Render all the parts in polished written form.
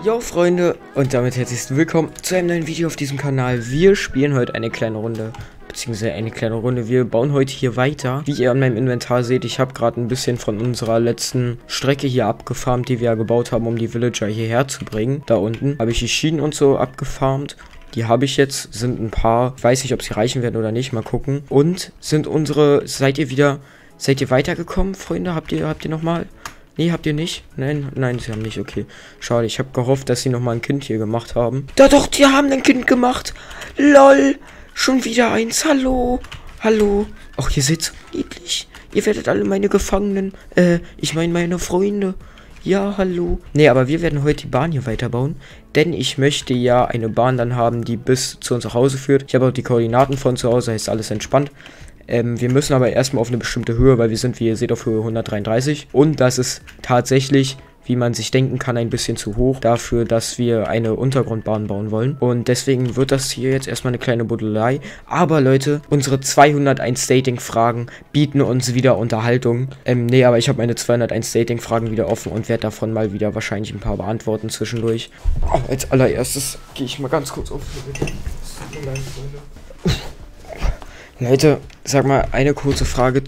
Jo Freunde, und damit herzlich willkommen zu einem neuen Video auf diesem Kanal. Wir spielen heute eine kleine Runde, wir bauen heute hier weiter. Wie ihr an meinem Inventar seht, ich habe gerade ein bisschen von unserer letzten Strecke hier abgefarmt, die wir ja gebaut haben, um die Villager hierher zu bringen. Da unten habe ich die Schienen und so abgefarmt. Die habe ich jetzt, sind ein paar, ich weiß nicht, ob sie reichen werden oder nicht, mal gucken. Und seid ihr weitergekommen, Freunde? Habt ihr nochmal? Nee, habt ihr nicht? Nein, sie haben nicht, okay. Schade, ich habe gehofft, dass sie nochmal ein Kind hier gemacht haben. Da doch, die haben ein Kind gemacht. LOL, schon wieder eins, hallo. Ach, ihr seid so niedlich. Ihr werdet alle meine Gefangenen, ich meine meine Freunde. Ja, hallo. Nee, aber wir werden heute die Bahn hier weiterbauen, denn ich möchte ja eine Bahn dann haben, die bis zu unser Hause führt. Ich habe auch die Koordinaten von zu Hause, heißt alles entspannt. Wir müssen aber erstmal auf eine bestimmte Höhe, weil wir sind, wie ihr seht, auf Höhe 133. Und das ist tatsächlich, wie man sich denken kann, ein bisschen zu hoch dafür, dass wir eine Untergrundbahn bauen wollen. Und deswegen wird das hier jetzt erstmal eine kleine Buddelei. Aber Leute, unsere 201 Dating-Fragen bieten uns wieder Unterhaltung. Nee, aber ich habe meine 201 Dating-Fragen wieder offen und werde davon mal wieder wahrscheinlich ein paar beantworten zwischendurch. Oh, als allererstes gehe ich mal ganz kurz auf. Leute, sag mal, eine kurze Frage.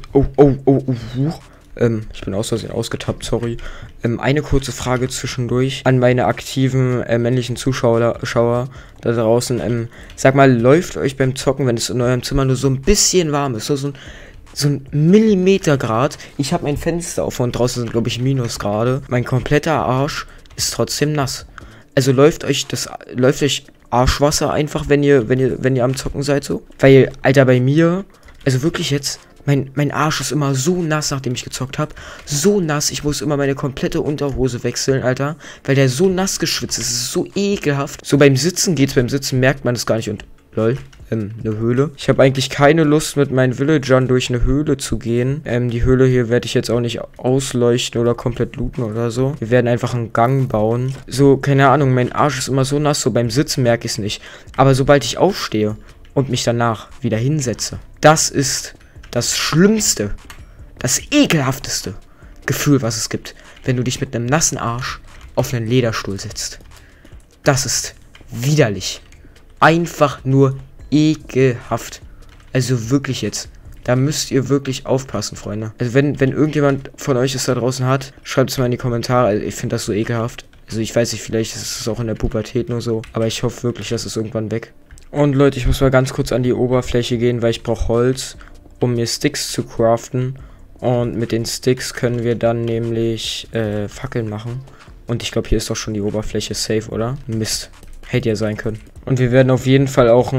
Ich bin aus Versehen ausgetappt, sorry. Eine kurze Frage zwischendurch an meine aktiven männlichen Zuschauer da draußen. Sag mal, läuft euch beim Zocken, wenn es in eurem Zimmer nur so ein bisschen warm ist, so ein Millimetergrad? Ich habe mein Fenster auf und draußen sind, glaube ich, Minusgrade. Mein kompletter Arsch ist trotzdem nass. Also läuft euch Arschwasser einfach, wenn ihr am Zocken seid so? Weil, Alter, bei mir, also wirklich jetzt, mein Arsch ist immer so nass, nachdem ich gezockt habe. So nass, ich muss immer meine komplette Unterhose wechseln, Alter. Weil der so nass geschwitzt ist, es ist so ekelhaft. So beim Sitzen merkt man das gar nicht und, lol. Eine Höhle. Ich habe eigentlich keine Lust, mit meinen Villagern durch eine Höhle zu gehen. Die Höhle hier werde ich jetzt auch nicht ausleuchten oder komplett looten oder so. Wir werden einfach einen Gang bauen. So, keine Ahnung, mein Arsch ist immer so nass, so beim Sitzen merke ich es nicht. Aber sobald ich aufstehe und mich danach wieder hinsetze, das ist das Schlimmste, das ekelhafteste Gefühl, was es gibt, wenn du dich mit einem nassen Arsch auf einen Lederstuhl setzt. Das ist widerlich. Einfach nur ekelhaft. Also wirklich jetzt. Da müsst ihr wirklich aufpassen, Freunde. Also wenn irgendjemand von euch es da draußen hat, schreibt es mal in die Kommentare. Also ich finde das so ekelhaft. Also ich weiß nicht, vielleicht ist es auch in der Pubertät nur so. Aber ich hoffe wirklich, dass es irgendwann weg. Und Leute, ich muss mal ganz kurz an die Oberfläche gehen, weil ich brauche Holz, um mir Sticks zu craften. Und mit den Sticks können wir dann nämlich Fackeln machen. Und ich glaube, hier ist doch schon die Oberfläche safe, oder? Mist. Hätte ja sein können. Und wir werden auf jeden Fall auch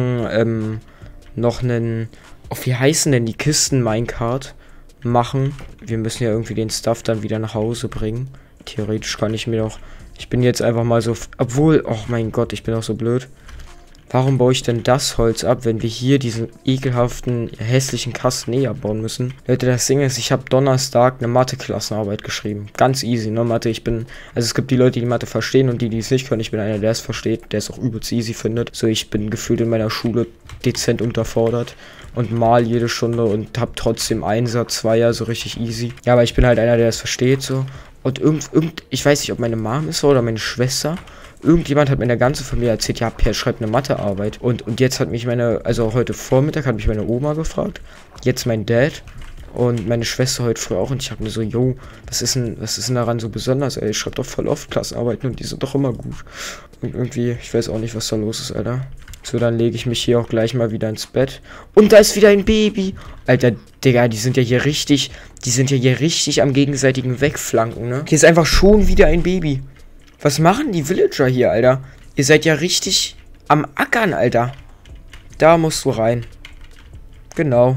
noch einen, wie heißen denn die Kisten Minecart machen. Wir müssen ja irgendwie den Stuff dann wieder nach Hause bringen. Theoretisch kann ich mir doch, ich bin jetzt einfach mal so, obwohl, oh mein Gott, ich bin auch so blöd. Warum baue ich denn das Holz ab, wenn wir hier diesen ekelhaften, hässlichen Kasten abbauen müssen? Leute, das Ding ist, ich habe Donnerstag eine Mathe-Klassenarbeit geschrieben. Ganz easy, ne, Mathe. Also es gibt die Leute, die Mathe verstehen und die es nicht können. Ich bin einer, der es versteht, der es auch übelst easy findet. So, ich bin gefühlt in meiner Schule dezent unterfordert und mal jede Stunde und habe trotzdem Einser, Zweier, so richtig easy. Ja, aber ich bin halt einer, der es versteht, so. Und ich weiß nicht, ob meine Mom ist oder meine Schwester. Irgendjemand hat mir in der ganzen Familie erzählt, ja, Per schreibt eine Mathearbeit. Und jetzt hat mich also heute Vormittag hat mich meine Oma gefragt, jetzt mein Dad und meine Schwester heute früh auch. Und ich habe mir so, yo, was ist denn daran so besonders, ey? Ich schreibe doch voll oft Klassenarbeiten und die sind doch immer gut. Und irgendwie, ich weiß auch nicht, was da los ist, Alter. So, dann lege ich mich hier auch gleich mal wieder ins Bett. Und da ist wieder ein Baby. Alter, Digga, die sind ja hier richtig am gegenseitigen Wegflanken, ne? Hier ist einfach schon wieder ein Baby. Was machen die Villager hier, Alter? Ihr seid ja richtig am Ackern, Alter. Da musst du rein. Genau.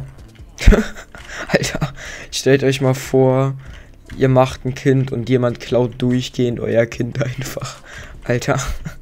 Alter, stellt euch mal vor, ihr macht ein Kind und jemand klaut durchgehend euer Kind einfach. Alter.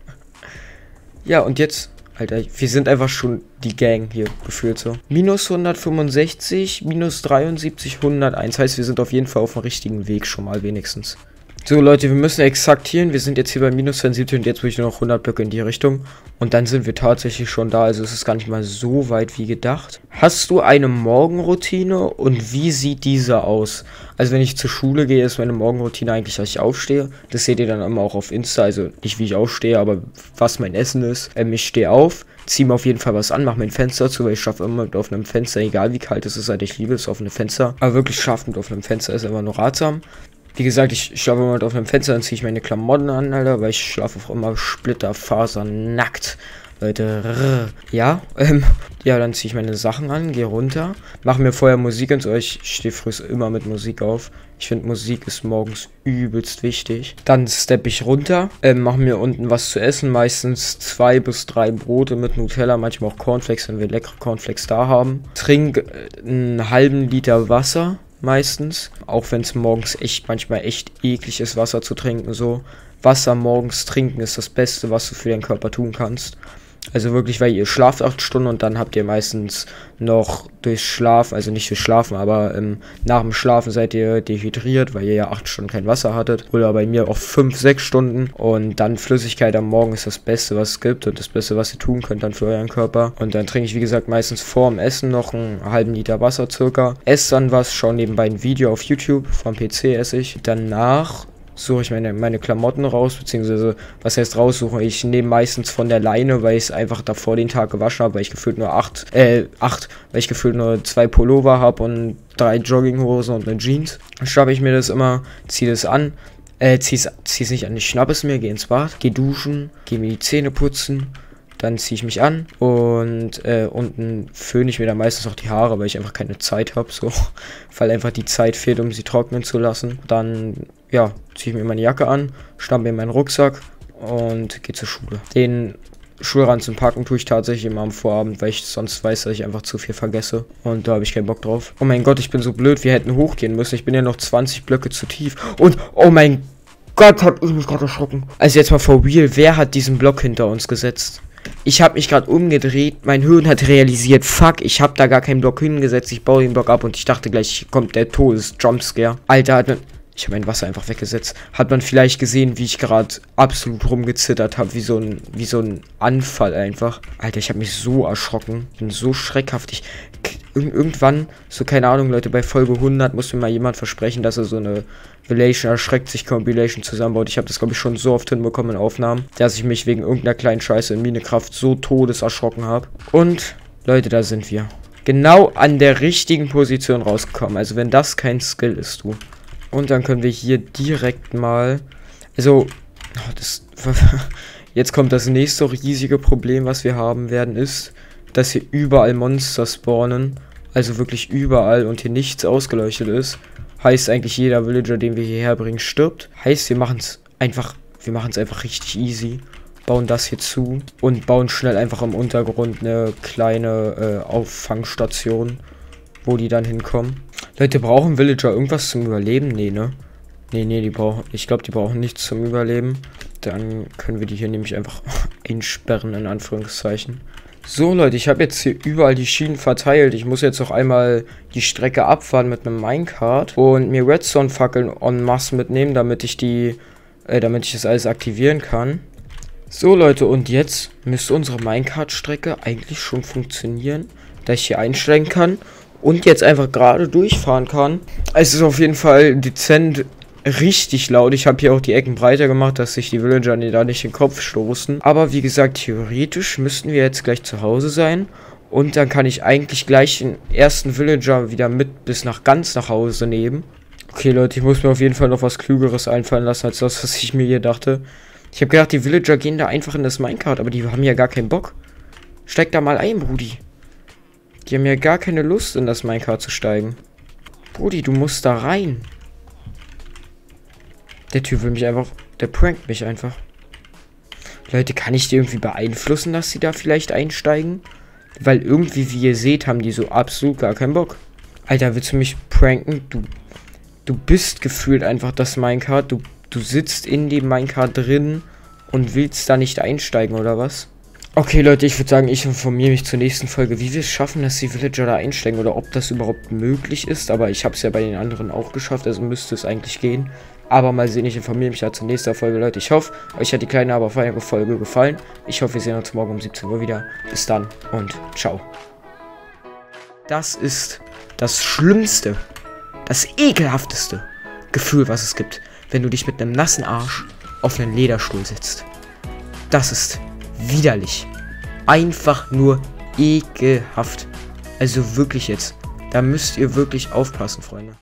Ja, und jetzt, Alter, wir sind einfach schon die Gang hier gefühlt so. Minus 165, minus 73, 101. Heißt, wir sind auf jeden Fall auf dem richtigen Weg schon mal wenigstens. So Leute, wir müssen exaktieren. Wir sind jetzt hier bei minus 72 und jetzt will ich nur noch 100 Blöcke in die Richtung. Und dann sind wir tatsächlich schon da. Also es ist gar nicht mal so weit wie gedacht. Hast du eine Morgenroutine und wie sieht diese aus? Also wenn ich zur Schule gehe, ist meine Morgenroutine eigentlich, dass ich aufstehe. Das seht ihr dann immer auch auf Insta. Also nicht wie ich aufstehe, aber was mein Essen ist. Ich stehe auf, ziehe mir auf jeden Fall was an, mache mein Fenster zu, weil ich schlafe immer mit offenem Fenster, egal wie kalt es ist, halt ich liebe das offene Fenster. Aber wirklich schlafen mit offenem Fenster ist immer nur ratsam. Wie gesagt, ich schlafe immer mit offenem Fenster, dann ziehe ich meine Klamotten an, Alter, weil ich schlafe auch immer splitterfasernackt. Leute, ja, ja, dann ziehe ich meine Sachen an, gehe runter, mache mir vorher Musik und so. Ich stehe früh immer mit Musik auf. Ich finde, Musik ist morgens übelst wichtig. Dann steppe ich runter, mache mir unten was zu essen, meistens 2 bis 3 Brote mit Nutella, manchmal auch Cornflakes, wenn wir leckere Cornflakes da haben. Trinke einen halben Liter Wasser. Meistens, auch wenn es morgens manchmal echt eklig ist, Wasser zu trinken, so. Wasser morgens trinken ist das Beste, was du für deinen Körper tun kannst. Also wirklich, weil ihr schlaft 8 Stunden und dann habt ihr meistens noch durch Schlaf, also nicht durch Schlafen, aber nach dem Schlafen seid ihr dehydriert, weil ihr ja 8 Stunden kein Wasser hattet. Oder bei mir auch 5, 6 Stunden. Und dann Flüssigkeit am Morgen ist das Beste, was es gibt und das Beste, was ihr tun könnt dann für euren Körper. Und dann trinke ich, wie gesagt, meistens vor dem Essen noch einen halben Liter Wasser circa. Esse dann was, schaue nebenbei ein Video auf YouTube, vom PC esse ich. Danach suche ich meine Klamotten raus, beziehungsweise, was heißt raussuchen? Ich nehme meistens von der Leine, weil ich es einfach davor den Tag gewaschen habe, weil ich gefühlt nur 2 Pullover habe und 3 Jogginghosen und eine Jeans. Dann schnappe ich mir das immer, ziehe das an, zieh's nicht an, ich schnappe es mir, gehe ins Bad, gehe duschen, gehe mir die Zähne putzen. Dann ziehe ich mich an und unten föhne ich mir dann meistens auch die Haare, weil ich einfach keine Zeit habe, so, weil einfach die Zeit fehlt, um sie trocknen zu lassen. Dann, ja, ziehe ich mir meine Jacke an, schnappe mir meinen Rucksack und gehe zur Schule. Den Schulranzen packen tue ich tatsächlich immer am Vorabend, weil ich sonst weiß, dass ich einfach zu viel vergesse. Und da habe ich keinen Bock drauf. Oh mein Gott, ich bin so blöd, wir hätten hochgehen müssen. Ich bin ja noch 20 Blöcke zu tief. Und, oh mein Gott, hab ich mich gerade erschrocken. Also jetzt mal for real, wer hat diesen Block hinter uns gesetzt? Ich habe mich gerade umgedreht, mein Hirn hat realisiert, fuck, ich habe da gar keinen Block hingesetzt, ich baue den Block ab und ich dachte gleich, kommt der Todes-Jumpscare. Alter, ich habe mein Wasser einfach weggesetzt. Hat man vielleicht gesehen, wie ich gerade absolut rumgezittert habe, wie so ein Anfall einfach. Alter, ich habe mich so erschrocken, bin so schreckhaftig. Irgendwann, so keine Ahnung, Leute, bei Folge 100 muss mir mal jemand versprechen, dass er so eine Relation erschreckt sich Compilation zusammenbaut. Ich habe das, glaube ich, schon so oft hinbekommen in Aufnahmen, dass ich mich wegen irgendeiner kleinen Scheiße in Minecraft so todes erschrocken habe. Und, Leute, da sind wir. Genau an der richtigen Position rausgekommen. Also, wenn das kein Skill ist, du. Und dann können wir hier direkt mal... Also, jetzt kommt das nächste riesige Problem, was wir haben werden, ist, dass hier überall Monster spawnen. Also wirklich überall und hier nichts ausgeleuchtet ist. Heißt eigentlich, jeder Villager, den wir hierher bringen, stirbt. Heißt, wir machen es einfach richtig easy. Bauen das hier zu und bauen schnell einfach im Untergrund eine kleine Auffangstation, wo die dann hinkommen. Leute, brauchen Villager irgendwas zum Überleben? Nee, ne? Nee, ich glaube, die brauchen nichts zum Überleben. Dann können wir die hier nämlich einfach einsperren, in Anführungszeichen. So, Leute, ich habe jetzt hier überall die Schienen verteilt. Ich muss jetzt noch einmal die Strecke abfahren mit einem Minecart und mir Redstone-Fackeln en masse mitnehmen, damit ich das alles aktivieren kann. So, Leute, und jetzt müsste unsere Minecart-Strecke eigentlich schon funktionieren, da ich hier einsteigen kann und jetzt einfach gerade durchfahren kann. Es ist auf jeden Fall dezent richtig laut. Ich habe hier auch die Ecken breiter gemacht, dass sich die Villager da nicht den Kopf stoßen. Aber wie gesagt, theoretisch müssten wir jetzt gleich zu Hause sein. Und dann kann ich eigentlich gleich den ersten Villager wieder mit bis ganz nach Hause nehmen. Okay, Leute, ich muss mir auf jeden Fall noch was Klügeres einfallen lassen, als das, was ich mir hier dachte. Ich habe gedacht, die Villager gehen da einfach in das Minecart, aber die haben ja gar keinen Bock. Steig da mal ein, Brudi. Die haben ja gar keine Lust, in das Minecart zu steigen. Brudi, du musst da rein. Der Typ will mich einfach... Der prankt mich einfach. Leute, kann ich die irgendwie beeinflussen, dass sie da vielleicht einsteigen? Weil irgendwie, wie ihr seht, haben die so absolut gar keinen Bock. Alter, willst du mich pranken? Du bist gefühlt einfach das Minecart. Du sitzt in dem Minecart drin und willst da nicht einsteigen, oder was? Okay, Leute, ich würde sagen, ich informiere mich zur nächsten Folge, wie wir es schaffen, dass die Villager da einsteigen oder ob das überhaupt möglich ist. Aber ich habe es ja bei den anderen auch geschafft, also müsste es eigentlich gehen. Aber mal sehen, ich informiere mich da zur nächsten Folge, Leute. Ich hoffe, euch hat die kleine, aber feine Folge gefallen. Ich hoffe, wir sehen uns morgen um 17 Uhr wieder. Bis dann und ciao. Das ist das Schlimmste, das ekelhafteste Gefühl, was es gibt, wenn du dich mit einem nassen Arsch auf einen Lederstuhl setzt. Das ist widerlich. Einfach nur ekelhaft. Also wirklich jetzt. Da müsst ihr wirklich aufpassen, Freunde.